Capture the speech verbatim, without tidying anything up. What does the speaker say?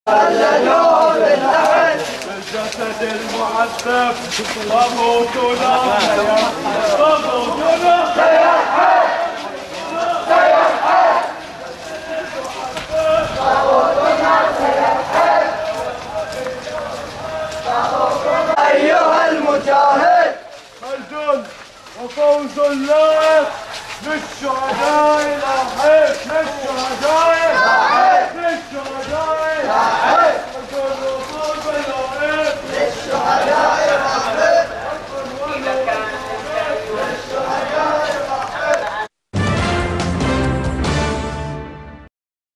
خلدوه باللحد بالجسد المعذب طاغوتنا طاغوتنا سيرحل سيرحل طاغوتنا سيرحل طاغوتنا أيها المجاهد خلد وفوز لك للشهداء لاحق للشهداء لاحق